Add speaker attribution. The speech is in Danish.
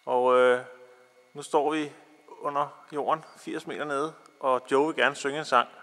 Speaker 1: Og nu står vi under jorden, 80 meter nede, og Joe vil gerne synge en sang.